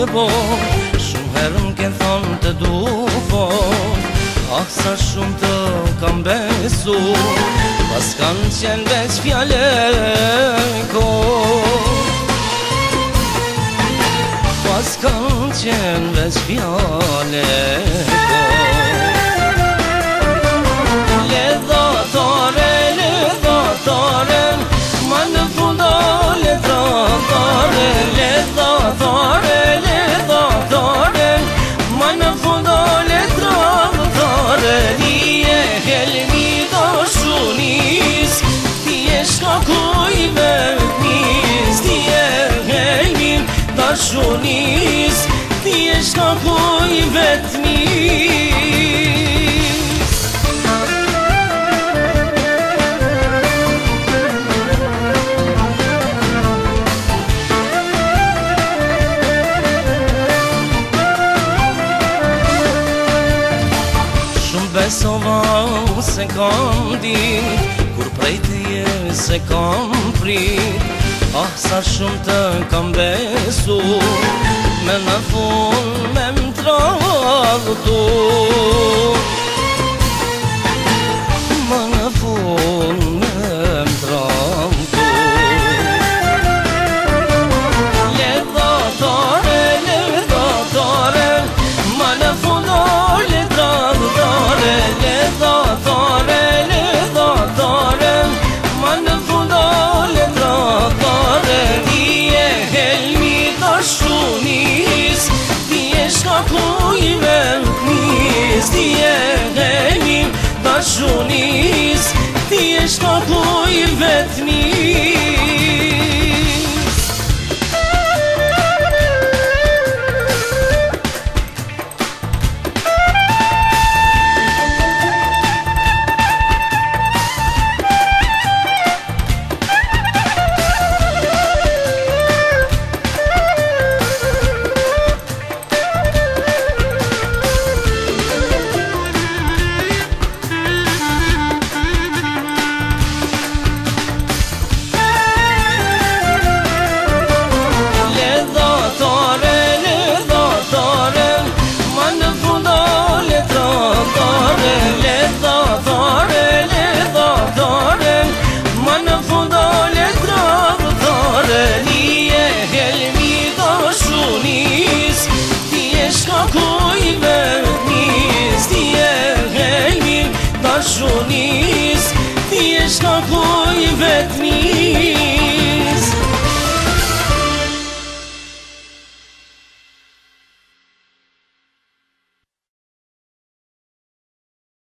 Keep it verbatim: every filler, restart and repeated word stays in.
bon, shumë herë m'ke thonë të du fort. Ah, sa shumë të kam besu, pas kanë qenë veç fjale kot. Pas kanë qenë veç fjale kot. Ledhatare, ledhatare, ma në fundo ledhatare. Ledhatare, ledhatare, ma në fundo ledhatare. Ti e helmi dashunis, ti e shkaku i vetmis. Ti e helmi dashunis, ti e shkaku i vetmis. Shumë besova se kam dit, kur prej teje se kam prit. Ah, sa shumë të kam besu, me në fund me m'tradhtu. Me në fund me m'tradhtu. Ledhatare, ledhatare, ma në fund o ledhatare. Ledhatare, ledhatare, ma në fund o ledhatare. Ti e helmi dashunis, ti e shkaku i vetmis. Ti e helmi dashunis, ti e shkaku i vetmis.